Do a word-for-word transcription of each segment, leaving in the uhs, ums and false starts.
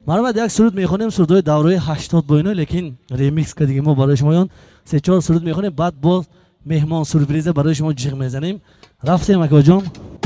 مرحبا یک سرود میخونیم سرودهای دوره هشتاد با اینا لیکن ریمیکس کردیم ما برای شما سه چهار سرود میخونیم بعد با مهمان سورپرایز برای شما جیغ میزنیم رفتیم اکا جان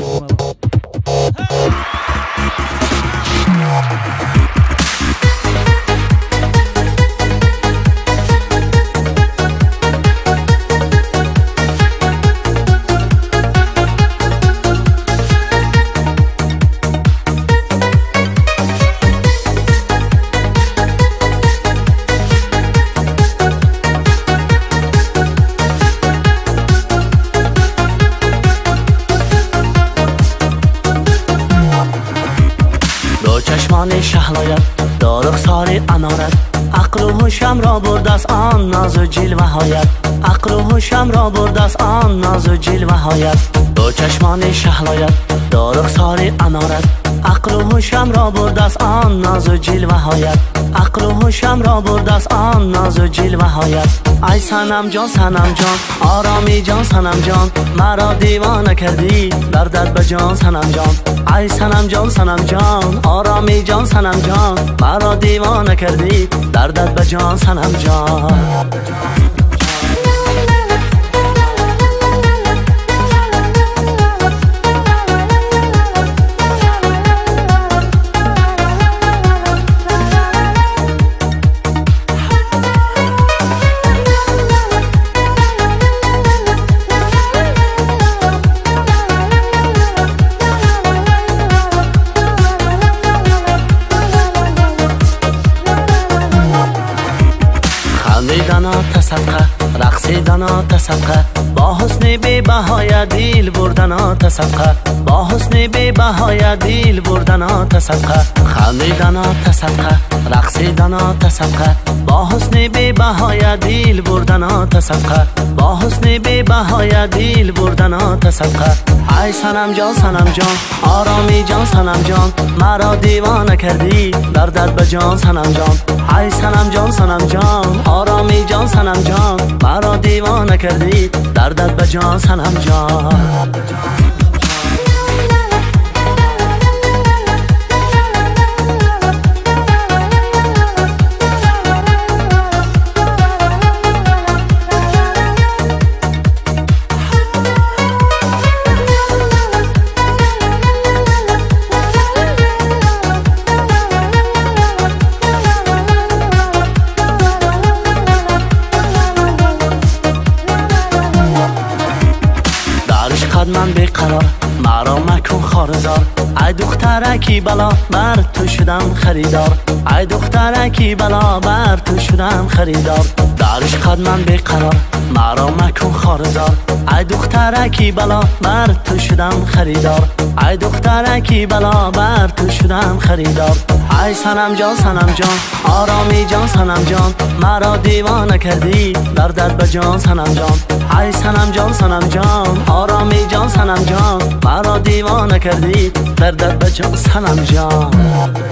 چشمان شهلایت دارق ساری انارت عقل و هوشم را برد از آن ناز و جلوه‌هایت عقل و هوشم را برد از آن ناز و جلوه‌هایت دو چشمان شهلایت دارق ساری انارت عقل و هوشم را برد از آن ناز و جلوه‌هایت عقل و هوشم را برد از آن ناز و جلوه‌هایت ای صنم جان صنم جان آرامی جان صنم جان مرا دیوانه کردی دردت به جان صنم جان ای صنم جان صنم جان آرامی جان صنم جان مرا دیوانه کردی دردت به جان صنم جان خندیدن تصدقه رقصیدن تصدقه با حسن بی بهای دل بردن تصدقه با حسن بی بهای دل بردن تصدقه خندیدن تصدقه رقصیدن تصدقه با حسن بی بهای دل بردن تصدقه با حسن بی بهای دل بردن تصدقه ای صنم جان صنم جان آرامی جان صنم جان مرا دیوانه کردی دردت به جان صنم جان ای صنم جان صنم جان آرامی جان صنم جان مرا دیوانه کردی دردت به جان صنم جان من بیقرار مرا مکن خارزار ای دخترکی بلا بر تو شدم خریدار ای دخترکی بلا بر تو شدم خریدار در عشقت من بیقرار مرا مکن خارزار ای دخترکی بلا بر تو شدم خریدار ای دخترکی بلا بر تو شدم خریدار ای صنم جان صنم جان آرامی جان صنم جان مرا دیوانه کردی دردت به جان صنم جان ای صنم جان صنم جان آرامی جان صنم جان مرا دیوانه کردی دردت به جان صنم جان